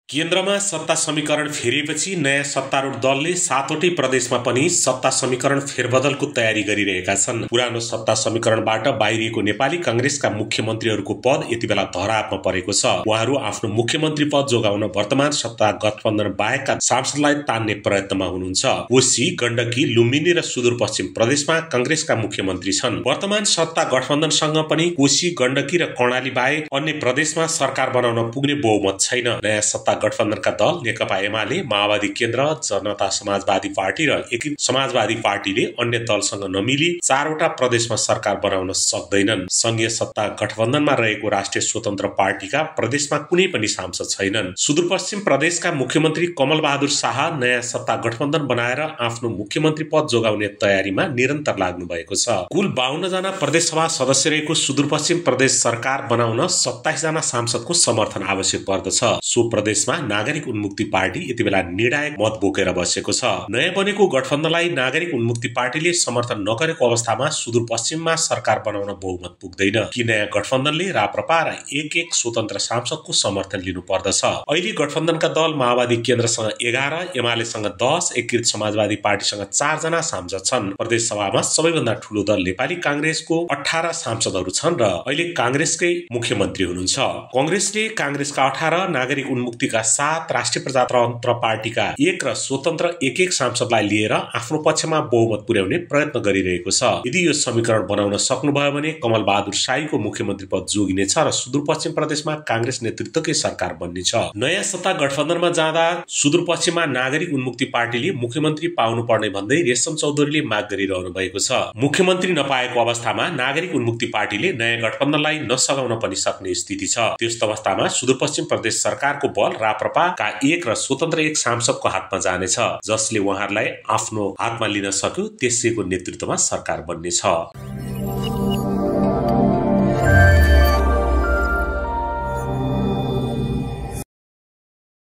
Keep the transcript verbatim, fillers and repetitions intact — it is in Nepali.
केन्द्रमा सत्ता समीकरण फेरिएपछि नयाँ सत्तारूढ दलले सातवटै प्रदेशमा पनि सत्ता समीकरण फेरबदलको तयारी गरिरहेका छन्। पुरानो सत्ता समीकरणबाट बाहिरिएको नेपाली कांग्रेसका मुख्यमन्त्रीहरूको पद यति बेला धरापमा परेको छ। उहाँहरू आफ्नो मुख्यमन्त्री पद जोगाउन वर्तमान सत्ता गठबन्धन बाहेकका सांसदलाई तान्ने प्रयत्नमा हुनुहुन्छ। कोशी, गण्डकी, लुम्बिनी र सुदूरपश्चिम प्रदेशमा कांग्रेसका मुख्यमन्त्री छन्। वर्तमान सत्ता गठबन्धनसँग पनि कोशी, गण्डकी र कर्णाली बाहेक अन्य प्रदेशमा सरकार बनाउन पुग्ने बहुमत छैन। नयाँ सत्ता गठबन्धनका दल नेकपा एमाले, माओवादी केन्द्र, जनता समाजवादी पार्टी र एकीकृत समाजवादी पार्टीले अन्य दलसँग नमिली चारवटा प्रदेशमा सरकार बनाउन सक्दैनन्। संघीय सत्ता गठबन्धनमा रहेको राष्ट्रिय स्वतन्त्र पार्टीका प्रदेशमा कुनै पनि सांसद छैनन्। सुदूरपश्चिम प्रदेशका मुख्यमन्त्री कमल बहादुर शाह नयाँ सत्ता गठबन्धन बनाएर आफ्नो मुख्यमन्त्री पद जोगाउने तयारीमा निरन्तर लाग्नु भएको छ। कुल बाहन्न जना प्रदेशसभा सदस्य रहेको सुदूरपश्चिम प्रदेश सरकार बनाउन सत्ताइस जना सांसदको समर्थन आवश्यक पर्दछ। सो प्रदेश नागरिक उन्मुक्ति पार्टी यति बेला निर्णायक मत बोकेर बसेको छ। नयाँ बनेको गठबन्धनलाई नागरिक उन्मुक्ति पार्टीले समर्थन नगरेको अवस्थामा सुदूरपश्चिममा सरकार बनाउन बहुमत पुग्दैन कि नयाँ गठबन्धनले राप्रपा र एक एक स्वतन्त्र सांसदको समर्थन लिनु पर्दछ। अहिले गठबन्धनका दल माओवादी केन्द्रसँग एघार, एमालेसँग दस, एकीकृत समाजवादी पार्टीसँग चार जना सांसद छन्। प्रदेश सभामा सबैभन्दा ठूलो दल नेपाली कांग्रेसको अठार सांसदहरू छन् र अहिले कांग्रेसकै मुख्यमन्त्री हुनुहुन्छ। कांग्रेसले कांग्रेसका अठार, नागरिक उन्मुक्तिका सात, राष्ट्रिय प्रजातन्त्र पार्टीका एक र स्वतन्त्र एक एक सांसदलाई लिएर आफ्नो पक्षमा बहुमत पुर्याउने प्रयत्न गरिरहेको छ। यदि यो समीकरण बनाउन सक्नुभयो भने कमल बहादुर शाहीको मुख्यमन्त्री पद जोगिनेछ र सुदूरपश्चिम प्रदेशमा कांग्रेस नेतृत्वकै सरकार बन्नेछ। नयाँ सत्ता गठबन्धनमा जाँदा सुदूरपश्चिममा नागरिक उन्मुक्ति पार्टीले मुख्यमन्त्री पाउनु पर्ने भन्दै रेशम चौधरीले माग गरिरहनु भएको छ। मुख्यमन्त्री नपाएको अवस्थामा नागरिक उन्मुक्ति पार्टीले नयाँ गठबन्धनलाई नसगाउन पनि सक्ने स्थिति छ। त्यस्तो अवस्थामा सुदूरपश्चिम प्रदेश सरकारको बल राप्रपाका एक र स्वतन्त्र एक सांसदको हातमा जानेछ, जसले उहाँहरूलाई आफ्नो हातमा लिन सक्यो त्यसैको नेतृत्वमा सरकार बन्नेछ।